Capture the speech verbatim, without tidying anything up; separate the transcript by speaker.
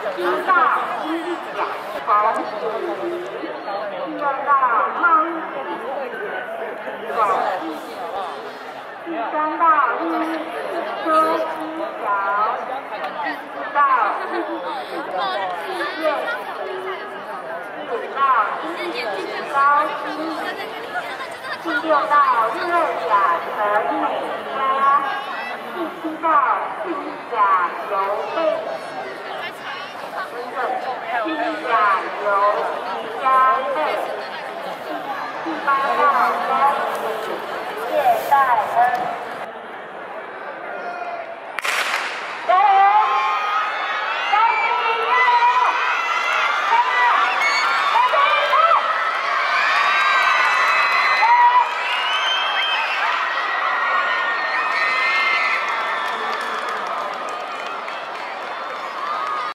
Speaker 1: 知道一甲逢第二道猫狗第三道一车一条第四道叶第五道高薪第六道热甲陈美嘉第七道四甲刘备第甲由加倍，第八道高叶代恩。